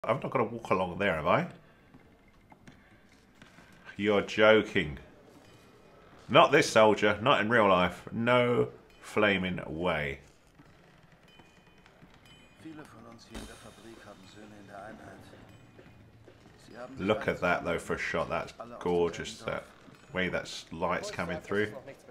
I've not got to walk along there, have I? You're joking. Not this soldier. Not in real life. No flaming way. Look at that though for a shot. That's gorgeous. That way that light's coming through.